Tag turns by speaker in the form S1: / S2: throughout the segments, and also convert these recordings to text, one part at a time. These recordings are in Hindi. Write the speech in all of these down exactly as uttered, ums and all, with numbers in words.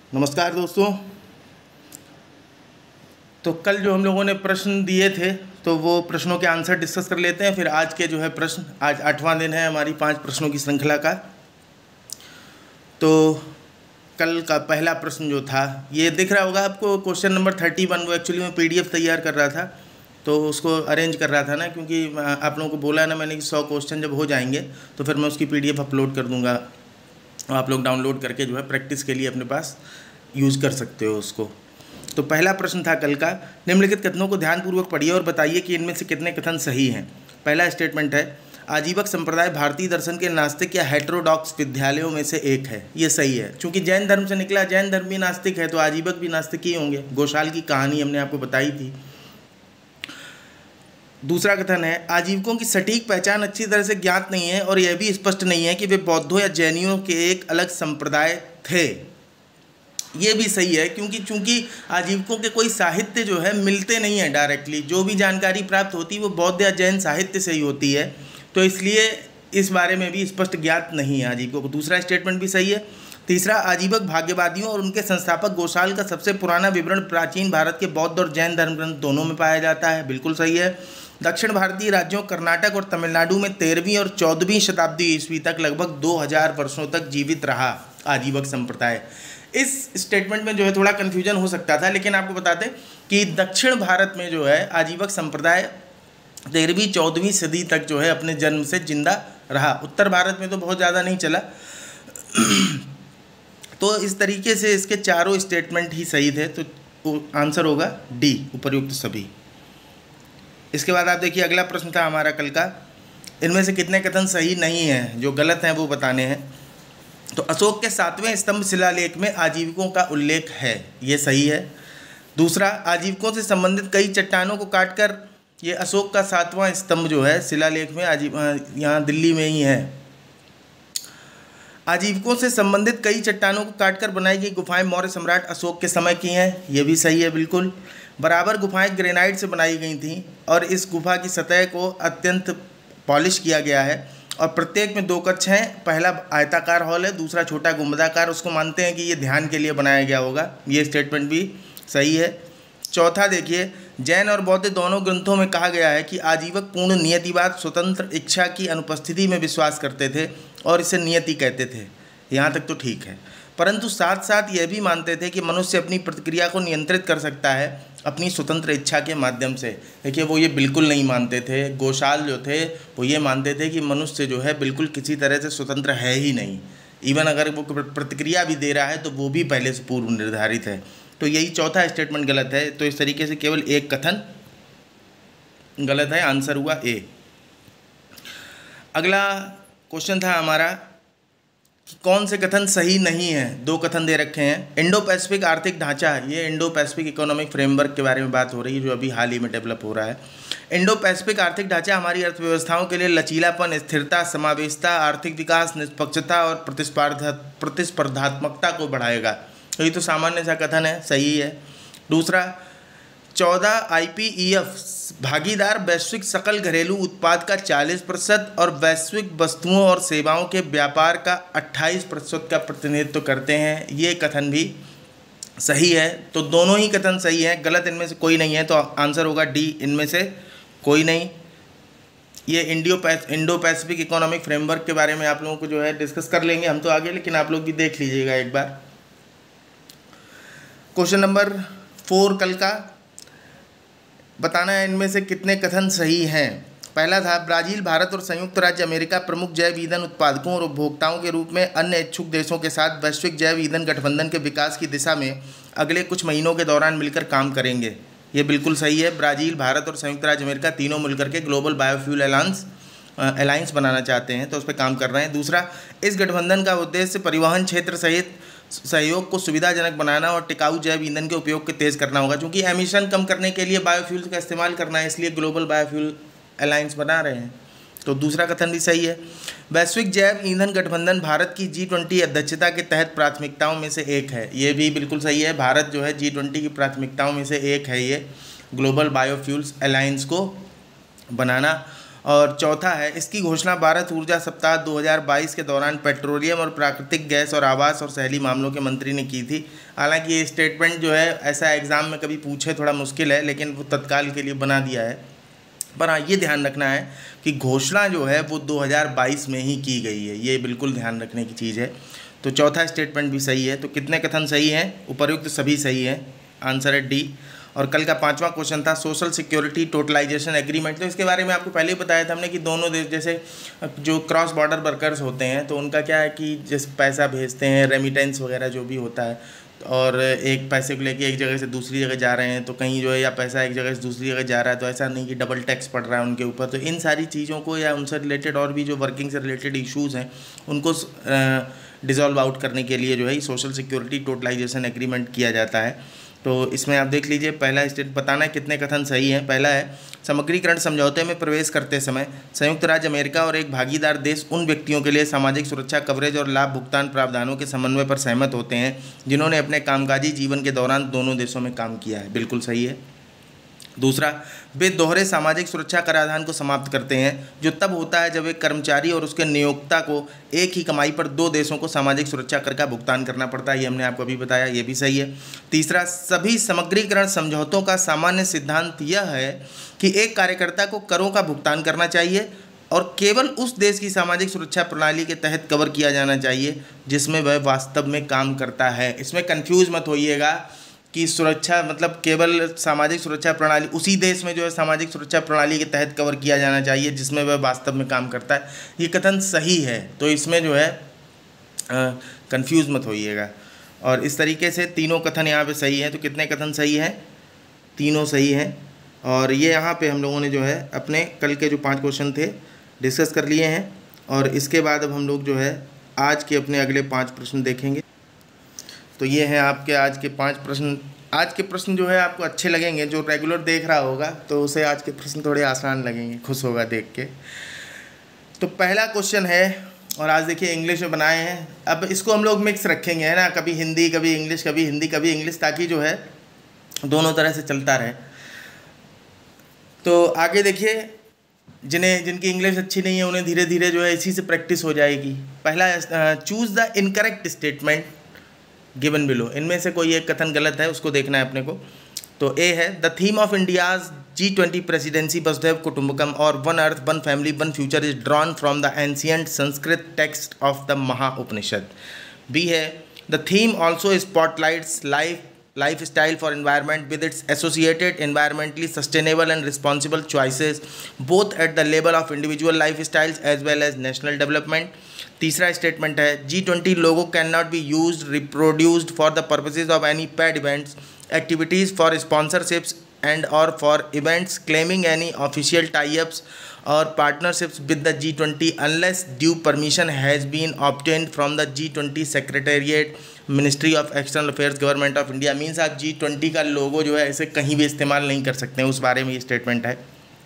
S1: नमस्कार दोस्तों। तो कल जो हम लोगों ने प्रश्न दिए थे तो वो प्रश्नों के आंसर डिस्कस कर लेते हैं। फिर आज के जो है प्रश्न, आज आठवां दिन है हमारी पांच प्रश्नों की श्रृंखला का। तो कल का पहला प्रश्न जो था, ये दिख रहा होगा आपको, क्वेश्चन नंबर थर्टी वन। वो एक्चुअली मैं पीडीएफ तैयार कर रहा था तो उसको अरेंज कर रहा था ना, क्योंकि आप लोगों को बोला ना मैंने कि सौ क्वेश्चन जब हो जाएंगे तो फिर मैं उसकी पीडीएफ अपलोड कर दूंगा। आप लोग डाउनलोड करके जो है प्रैक्टिस के लिए अपने पास यूज़ कर सकते हो उसको। तो पहला प्रश्न था कल का, निम्नलिखित कथनों को ध्यानपूर्वक पढ़िए और बताइए कि इनमें से कितने कथन सही हैं। पहला स्टेटमेंट है, आजीवक संप्रदाय भारतीय दर्शन के नास्तिक या हेटेरोडॉक्स विद्यालयों में से एक है। ये सही है, क्योंकि जैन धर्म से निकला, जैन धर्म भी नास्तिक है तो आजीवक भी नास्तिक ही होंगे। गोशाल की कहानी हमने आपको बताई थी। दूसरा कथन है, आजीवकों की सटीक पहचान अच्छी तरह से ज्ञात नहीं है और यह भी स्पष्ट नहीं है कि वे बौद्धों या जैनियों के एक अलग संप्रदाय थे। ये भी सही है, क्योंकि चूंकि आजीवकों के कोई साहित्य जो है मिलते नहीं है डायरेक्टली, जो भी जानकारी प्राप्त होती है वो बौद्ध या जैन साहित्य से ही होती है, तो इसलिए इस बारे में भी स्पष्ट ज्ञात नहीं है आजीवकों को। दूसरा स्टेटमेंट भी सही है। तीसरा, आजीवक भाग्यवादियों और उनके संस्थापक गोशाल का सबसे पुराना विवरण प्राचीन भारत के बौद्ध और जैन धर्म ग्रंथ दोनों में पाया जाता है। बिल्कुल सही है। दक्षिण भारतीय राज्यों कर्नाटक और तमिलनाडु में तेरहवीं और चौदहवीं शताब्दी ईस्वी तक लगभग दो हज़ार वर्षों तक जीवित रहा आजीवक संप्रदाय। इस स्टेटमेंट में जो है थोड़ा कन्फ्यूजन हो सकता था, लेकिन आपको बता दें कि दक्षिण भारत में जो है आजीवक संप्रदाय तेरहवीं चौदहवीं सदी तक जो है अपने जन्म से जिंदा रहा। उत्तर भारत में तो बहुत ज़्यादा नहीं चला। तो इस तरीके से इसके चारों स्टेटमेंट ही सही थे, तो आंसर होगा डी, उपर्युक्त सभी। इसके बाद आप देखिए अगला प्रश्न था हमारा कल का, इनमें से कितने कथन सही नहीं हैं, जो गलत हैं वो बताने हैं। तो अशोक के सातवें स्तंभ शिलालेख में आजीवकों का उल्लेख है, ये सही है। दूसरा, आजीवकों से संबंधित कई चट्टानों को काटकर, ये अशोक का सातवां स्तंभ जो है शिलालेख में आजीव यहाँ दिल्ली में ही है। आजीवकों से संबंधित कई चट्टानों को काटकर बनाई गई गुफाएं मौर्य सम्राट अशोक के समय की हैं, ये भी सही है बिल्कुल। बराबर गुफाएं ग्रेनाइट से बनाई गई थीं और इस गुफा की सतह को अत्यंत पॉलिश किया गया है और प्रत्येक में दो कक्ष हैं। पहला आयताकार हॉल है, दूसरा छोटा गुंबदाकार। उसको मानते हैं कि ये ध्यान के लिए बनाया गया होगा, ये स्टेटमेंट भी सही है। चौथा देखिए, जैन और बौद्ध दोनों ग्रंथों में कहा गया है कि आजीवक पूर्ण नियतिवाद, स्वतंत्र इच्छा की अनुपस्थिति में विश्वास करते थे और इसे नियति कहते थे। यहाँ तक तो ठीक है, परंतु साथ साथ यह भी मानते थे कि मनुष्य अपनी प्रतिक्रिया को नियंत्रित कर सकता है अपनी स्वतंत्र इच्छा के माध्यम से। देखिए वो ये बिल्कुल नहीं मानते थे। गोशाल जो थे वो ये मानते थे कि मनुष्य जो है बिल्कुल किसी तरह से स्वतंत्र है ही नहीं। इवन अगर वो प्रतिक्रिया भी दे रहा है तो वो भी पहले से पूर्व निर्धारित है। तो यही चौथा स्टेटमेंट गलत है। तो इस तरीके से केवल एक कथन गलत है, आंसर हुआ ए। अगला क्वेश्चन था हमारा कि कौन से कथन सही नहीं है। दो कथन दे रखे हैं। इंडो पैसिफिक आर्थिक ढांचा, ये इंडो पैसिफिक इकोनॉमिक फ्रेमवर्क के बारे में बात हो रही है जो अभी हाल ही में डेवलप हो रहा है। इंडो पैसिफिक आर्थिक ढांचा हमारी अर्थव्यवस्थाओं के लिए लचीलापन, स्थिरता, समावेशिता, आर्थिक विकास, निष्पक्षता और प्रतिस्पर्धा प्रतिस्पर्धात्मकता को बढ़ाएगा। तो ये तो सामान्य सा कथन है, सही है। दूसरा, चौदह आई पी ई एफ भागीदार वैश्विक सकल घरेलू उत्पाद का चालीस प्रतिशत और वैश्विक वस्तुओं और सेवाओं के व्यापार का अट्ठाईस प्रतिशत का प्रतिनिधित्व करते हैं। ये कथन भी सही है। तो दोनों ही कथन सही हैं, गलत इनमें से कोई नहीं है। तो आंसर होगा डी, इनमें से कोई नहीं। ये इंडियो पैस इंडो पैसिफिक इकोनॉमिक फ्रेमवर्क के बारे में आप लोगों को जो है डिस्कस कर लेंगे हम तो आगे, लेकिन आप लोग भी देख लीजिएगा एक बार। क्वेश्चन नंबर फोर कल का, बताना है इनमें से कितने कथन सही हैं। पहला था, ब्राज़ील, भारत और संयुक्त राज्य अमेरिका प्रमुख जैव ईंधन उत्पादकों और उपभोक्ताओं के रूप में अन्य इच्छुक देशों के साथ वैश्विक जैव ईंधन गठबंधन के विकास की दिशा में अगले कुछ महीनों के दौरान मिलकर काम करेंगे। ये बिल्कुल सही है। ब्राज़ील, भारत और संयुक्त राज्य अमेरिका तीनों मिलकर के ग्लोबल बायोफ्यूल अलायंस अलायंस बनाना चाहते हैं, तो उस पर काम कर रहे हैं। दूसरा, इस गठबंधन का उद्देश्य परिवहन क्षेत्र सहित सहयोग को सुविधाजनक बनाना और टिकाऊ जैव ईंधन के उपयोग को तेज़ करना होगा, क्योंकि एमिशन कम करने के लिए बायोफ्यूल्स का इस्तेमाल करना है, इसलिए ग्लोबल बायोफ्यूल अलायंस बना रहे हैं। तो दूसरा कथन भी सही है। वैश्विक जैव ईंधन गठबंधन भारत की जी ट्वेंटी अध्यक्षता के तहत प्राथमिकताओं में से एक है। ये भी बिल्कुल सही है। भारत जो है जी ट्वेंटी की प्राथमिकताओं में से एक है ये ग्लोबल बायोफ्यूल्स अलायंस को बनाना। और चौथा है, इसकी घोषणा भारत ऊर्जा सप्ताह दो हज़ार बाईस के दौरान पेट्रोलियम और प्राकृतिक गैस और आवास और शहरी मामलों के मंत्री ने की थी। हालांकि ये स्टेटमेंट जो है ऐसा एग्ज़ाम में कभी पूछे थोड़ा मुश्किल है, लेकिन वो तत्काल के लिए बना दिया है। पर हाँ, ये ध्यान रखना है कि घोषणा जो है वो दो हज़ार बाईस में ही की गई है, ये बिल्कुल ध्यान रखने की चीज़ है। तो चौथा स्टेटमेंट भी सही है। तो कितने कथन सही हैं? उपर्युक्त सभी सही हैं। आंसर है डी। और कल का पांचवा क्वेश्चन था सोशल सिक्योरिटी टोटलाइजेशन एग्रीमेंट। तो इसके बारे में आपको पहले ही बताया था हमने कि दोनों देश जैसे जो क्रॉस बॉर्डर वर्कर्स होते हैं तो उनका क्या है कि जैसे पैसा भेजते हैं, रेमिटेंस वगैरह जो भी होता है, और एक पैसे को लेके एक जगह से दूसरी जगह जा रहे हैं तो कहीं जो है या पैसा एक जगह से दूसरी जगह जा रहा है तो ऐसा नहीं कि डबल टैक्स पड़ रहा है उनके ऊपर। तो इन सारी चीज़ों को या उनसे रिलेटेड और भी जो वर्किंग से रिलेटेड इश्यूज़ हैं उनको डिज़ोल्व आउट करने के लिए जो है सोशल सिक्योरिटी टोटलाइजेशन एग्रीमेंट किया जाता है। तो इसमें आप देख लीजिए, पहला स्टेट बताना है कितने कथन सही हैं। पहला है समग्रीकरण समझौते में प्रवेश करते समय संयुक्त राज्य अमेरिका और एक भागीदार देश उन व्यक्तियों के लिए सामाजिक सुरक्षा कवरेज और लाभ भुगतान प्रावधानों के समन्वय पर सहमत होते हैं जिन्होंने अपने कामकाजी जीवन के दौरान दोनों देशों में काम किया है। बिल्कुल सही है। दूसरा, वे दोहरे सामाजिक सुरक्षा कराधान को समाप्त करते हैं जो तब होता है जब एक कर्मचारी और उसके नियोक्ता को एक ही कमाई पर दो देशों को सामाजिक सुरक्षा कर का भुगतान करना पड़ता है। ये हमने आपको अभी बताया, ये भी सही है। तीसरा, सभी समग्रीकरण समझौतों का सामान्य सिद्धांत यह है कि एक कार्यकर्ता को करों का भुगतान करना चाहिए और केवल उस देश की सामाजिक सुरक्षा प्रणाली के तहत कवर किया जाना चाहिए जिसमें वह वास्तव में काम करता है। इसमें कन्फ्यूज़ मत होइएगा कि सुरक्षा मतलब केवल सामाजिक सुरक्षा प्रणाली उसी देश में जो है सामाजिक सुरक्षा प्रणाली के तहत कवर किया जाना चाहिए जिसमें वह वास्तव में काम करता है। ये कथन सही है, तो इसमें जो है कंफ्यूज मत होइएगा। और इस तरीके से तीनों कथन यहाँ पे सही हैं। तो कितने कथन सही हैं? तीनों सही हैं। और ये यहाँ पे हम लोगों ने जो है अपने कल के जो पाँच क्वेश्चन थे डिस्कस कर लिए हैं। और इसके बाद अब हम लोग जो है आज के अपने अगले पाँच प्रश्न देखेंगे। तो ये हैं आपके आज के पांच प्रश्न। आज के प्रश्न जो है आपको अच्छे लगेंगे, जो रेगुलर देख रहा होगा तो उसे आज के प्रश्न थोड़े आसान लगेंगे, खुश होगा देख के। तो पहला क्वेश्चन है, और आज देखिए इंग्लिश में बनाए हैं। अब इसको हम लोग मिक्स रखेंगे, है ना, कभी हिंदी कभी इंग्लिश, कभी हिंदी कभी इंग्लिश, ताकि जो है दोनों तरह से चलता रहे। तो आगे देखिए, जिन्हें जिनकी इंग्लिश अच्छी नहीं है उन्हें धीरे धीरे जो है इसी से प्रैक्टिस हो जाएगी। पहला, choose the incorrect statement given below. इनमें से कोई एक कथन गलत है, उसको देखना है अपने को। तो ए है, the theme of India's G twenty presidency Vasudhaiva Kutumbakam और one earth one family one future is drawn from the ancient Sanskrit text of the Maha Upanishad. B है, the theme also spotlights life lifestyle for environment with its associated environmentally sustainable and responsible choices both at the level of individual lifestyles as well as national development. तीसरा स्टेटमेंट है, G twenty logo can not be use reproduced for the purposes of any paid events activities for sponsorships and और for events claiming any official tie-ups और partnerships with the G twenty unless due permission has been obtained from the G twenty Secretariat, Ministry of External Affairs, Government of India। Means आप जी ट्वेंटी का लोगो जो है ऐसे कहीं भी इस्तेमाल नहीं कर सकते हैं, उस बारे में ये स्टेटमेंट है।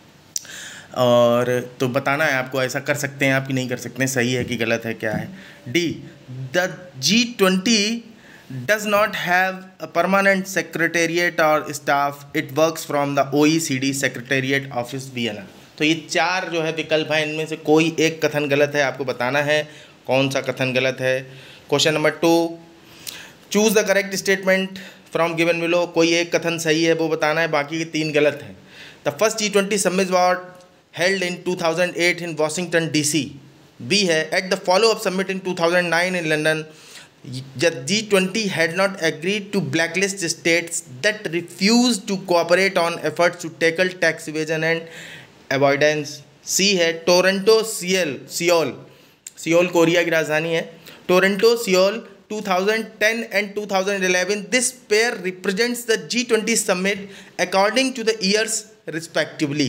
S1: और तो बताना है आपको, ऐसा कर सकते हैं आप कि नहीं कर सकते हैं, सही है कि गलत है, क्या है। D, the G twenty does not have a permanent secretariat or staff, it works from the O E C D Secretariat Office Vienna। तो ये चार जो है विकल्प हैं, इनमें से कोई एक कथन गलत है, आपको बताना है कौन सा कथन गलत है। Question number two, choose the correct statement from given below. कोई एक कथन सही है वो बताना है, बाकी के तीन गलत हैं। The first G twenty summit was held in two thousand eight in Washington D C. B है, at the follow up summit in two thousand nine in London G twenty had not agreed to blacklist states that refused to cooperate on efforts to tackle tax evasion and avoidance। C है, Toronto Seoul Seoul Seoul Korea की राजधानी है, Toronto Seoul two thousand ten and two thousand eleven. This pair represents the G twenty summit according to the years respectively।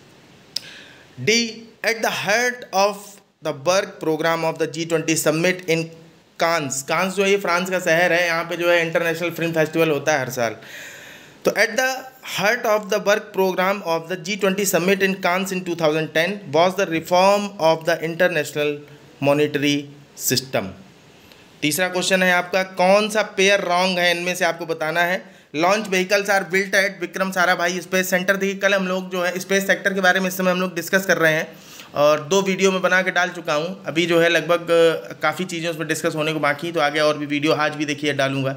S1: D, at the heart of the work program of the G twenty summit in Cannes, Cannes जो है ये फ्रांस का शहर है, यहाँ पे जो है इंटरनेशनल फिल्म फेस्टिवल होता है हर साल। तो at the heart of the work program of the G twenty summit in Cannes in two thousand ten was the reform of the international monetary system. तीसरा क्वेश्चन है आपका, कौन सा पेयर रॉन्ग है, इनमें से आपको बताना है। Launch vehicles are built at Vikram Sarabhai space centre. देखिए कल हम लोग जो है स्पेस सेक्टर के बारे में इस समय हम लोग डिस्कस कर रहे हैं और दो वीडियो में बना के डाल चुका हूँ। अभी जो है लगभग काफ़ी चीज़ें उसमें डिस्कस होने को बाकी, तो आगे और भी वीडियो आज भी देखिए डालूंगा।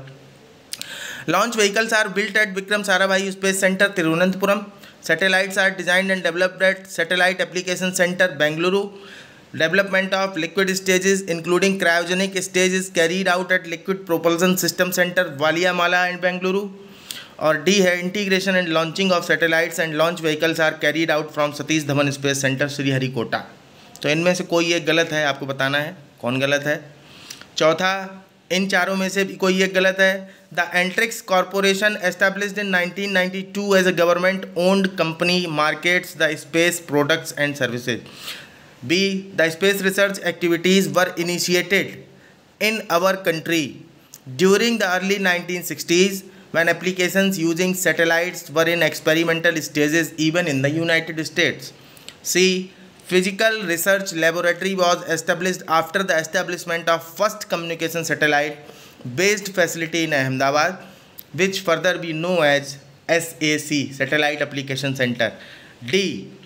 S1: Launch vehicles are built at Vikram Sarabhai space centre Thiruvananthapuram. Satellites are designed and developed at satellite application centre Bengaluru. Development of liquid stages including cryogenic stage is carried out at Liquid Propulsion System Center Valiamala and Bengaluru। और डी है integration and launching of satellites and launch vehicles are carried out from Satish Dhawan space centre Sriharikota. तो इनमें से कोई एक गलत है, आपको बताना है कौन गलत है। चौथा, इन चारों में से भी कोई एक गलत है। The Antrix corporation established in nineteen ninety two as a government owned company markets the space products and services. B. The space research activities were initiated in our country during the early nineteen sixties when applications using satellites were in experimental stages even in the United States. C. Physical Research Laboratory was established after the establishment of first communication satellite based facility in Ahmedabad, which further be known as S A C, Satellite Application Center. D.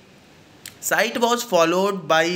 S1: Site was followed by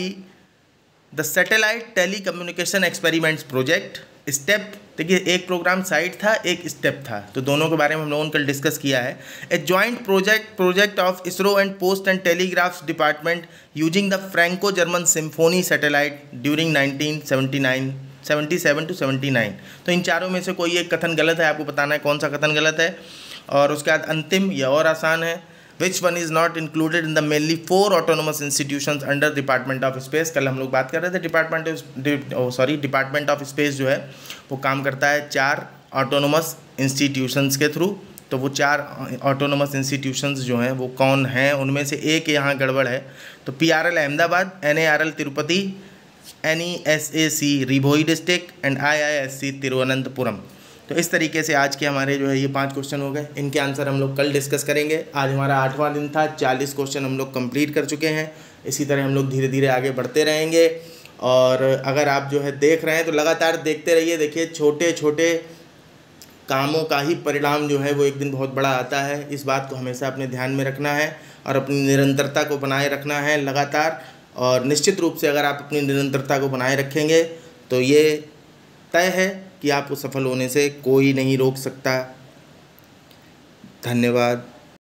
S1: the Satellite Telecommunication Experiments Project. Step देखिए, एक प्रोग्राम साइट था, एक स्टेप था, तो दोनों के बारे में हम लोगों ने कल डिस्कस किया है। A joint project project of ISRO and post and telegraphs department using the Franco German Symphonie satellite during nineteen seventy nine seventy seven to seventy nine. तो इन चारों में से कोई एक कथन गलत है, आपको बताना है कौन सा कथन गलत है। और उसके बाद अंतिम, यह और आसान है, Which one is not included in the mainly four autonomous institutions under Department of Space। कल हम लोग बात कर रहे थे department of sorry department of space जो है वो काम करता है चार ऑटोनोमस इंस्टीट्यूशंस के थ्रू। तो वो चार ऑटोनोमस इंस्टीट्यूशंस जो हैं वो कौन हैं, उनमें से एक यहाँ गड़बड़ है। तो P R L Ahmedabad, N A R L Tirupati, N E S A C Ribhoi district and I I S C Thiruvananthapuram. तो इस तरीके से आज के हमारे जो है ये पांच क्वेश्चन हो गए, इनके आंसर हम लोग कल डिस्कस करेंगे। आज हमारा आठवां दिन था, चालीस क्वेश्चन हम लोग कंप्लीट कर चुके हैं। इसी तरह हम लोग धीरे धीरे आगे बढ़ते रहेंगे। और अगर आप जो है देख रहे हैं तो लगातार देखते रहिए। देखिए छोटे छोटे कामों का ही परिणाम जो है वो एक दिन बहुत बड़ा आता है। इस बात को हमेशा अपने ध्यान में रखना है और अपनी निरंतरता को बनाए रखना है लगातार। और निश्चित रूप से अगर आप अपनी निरंतरता को बनाए रखेंगे तो ये तय है कि आपको सफल होने से कोई नहीं रोक सकता। धन्यवाद।